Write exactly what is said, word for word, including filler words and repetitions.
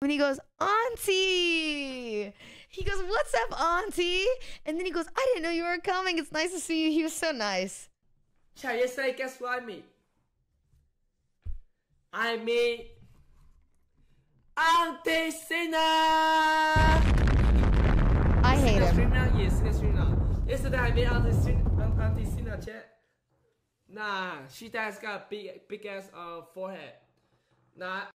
when he goes, Auntie. He goes, what's up, Auntie? And then he goes, I didn't know you were coming. It's nice to see you. He was so nice. Child, yesterday, guess what I meet? I meet Auntie Cinna. I hate him. Stream now? Yes, Cinna stream now. Yesterday I met Auntie Cinna, Auntie Cinna chat. Nah, she has got a big, big ass uh, forehead. Nah.